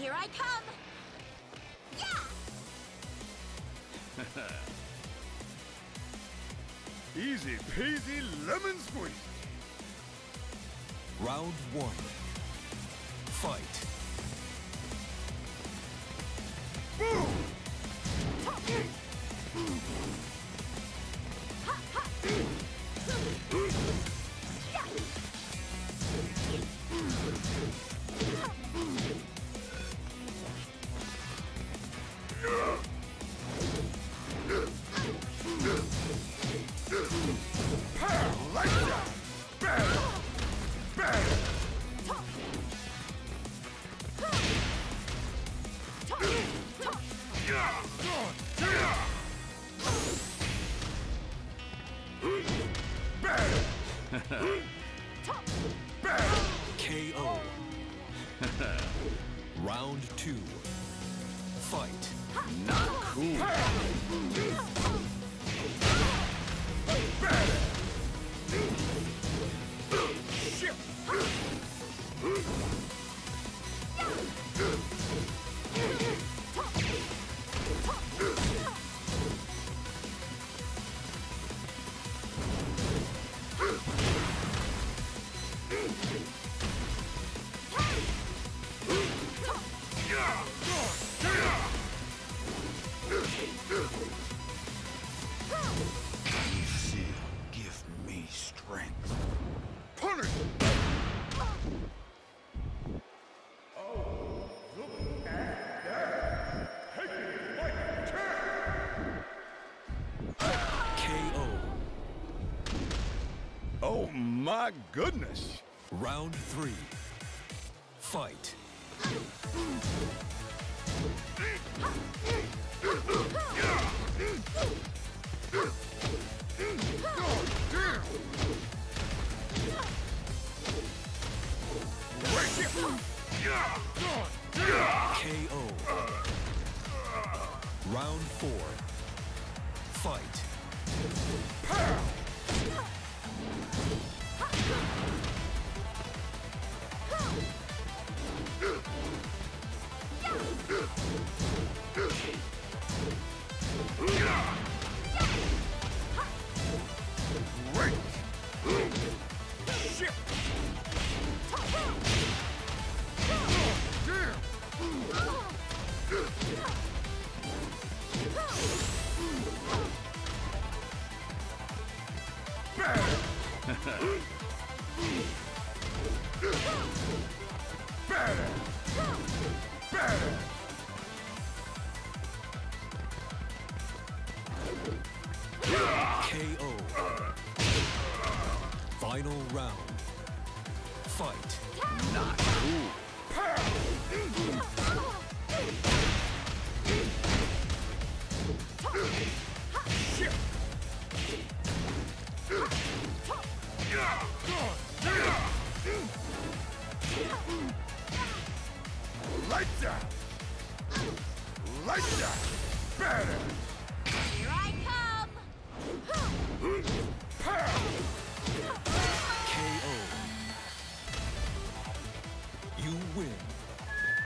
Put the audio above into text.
Here I come! Yeah! Easy peasy lemon squeeze. Round 1. Fight. Boom! Like that! Better! Better! KO. Round 2. Fight. Not cool. Give me strength. Punish! KO. Oh my goodness! Round 3. Fight. KO. Round 4. Fight. Better! Better! KO. Final round. Fight. Not cool. Lights out! Lights out! Better! Here I come! KO. You win.